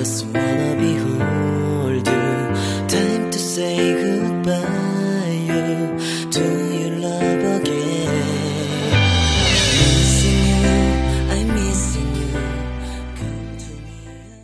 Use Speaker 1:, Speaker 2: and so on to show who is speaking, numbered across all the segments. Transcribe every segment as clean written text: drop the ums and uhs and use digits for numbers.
Speaker 1: just wanna behold you. Time to say goodbye. You, do you love again? Missing you, I'm missing you. Come to me again.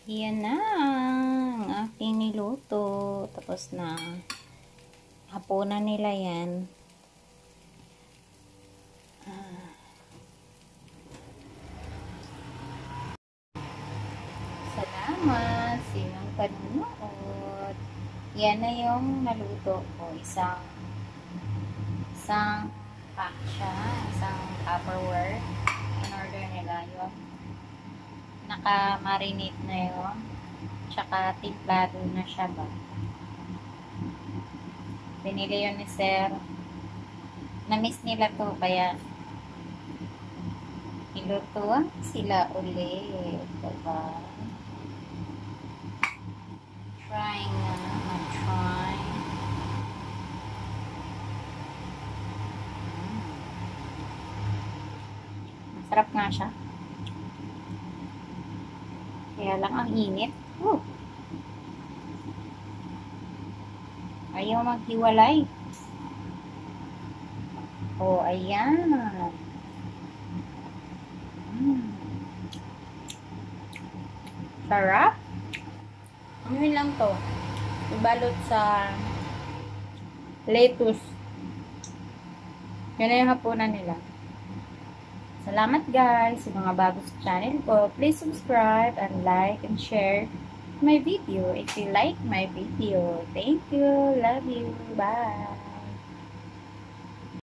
Speaker 2: Yan na ang aking niluto. Tapos na. Hapunan nila yan. Salamat sa inyong panunood. Yan na yung naluto ko. Isang pack siya. Isang Tupperware. In-order nila yun. Naka-marinate na yun. Tsaka timplado na siya ba. Binili yun ni Sir. Na-miss nila to kaya ilutuan sila ulit. Diba? Trying na mag-try. Masarap nga siya. Kaya lang ang init. Ayaw maghiwalay. Oh, ayan. Sarap. Ano lang to? Ibalot sa lettuce. Yan na yung hapunan nila. Salamat guys sa mga bago sa channel ko. Please subscribe and like and share my video if you like my video. Thank you. Love you. Bye.